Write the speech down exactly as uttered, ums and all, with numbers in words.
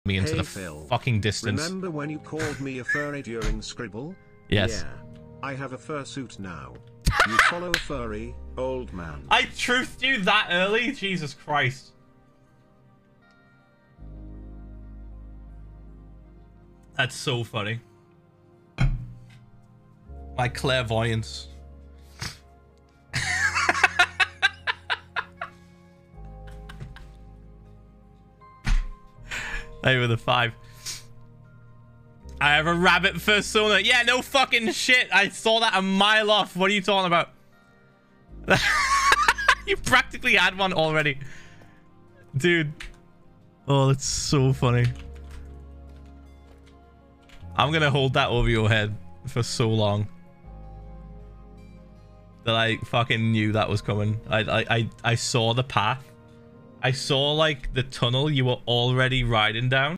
me into hey, the Phil. fucking distance. Remember when you called me a furry during Scribble? Yes. Yeah. I have a fursuit now. You follow a furry, old man. I truthed you that early? Jesus Christ. That's so funny. My clairvoyance. Hey, with a five. I have a rabbit fursona. Yeah, no fucking shit. I saw that a mile off. What are you talking about? You practically had one already. Dude. Oh, that's so funny. I'm gonna hold that over your head for so long that I fucking knew that was coming. I, I, I, I saw the path. I saw, like, the tunnel you were already riding down.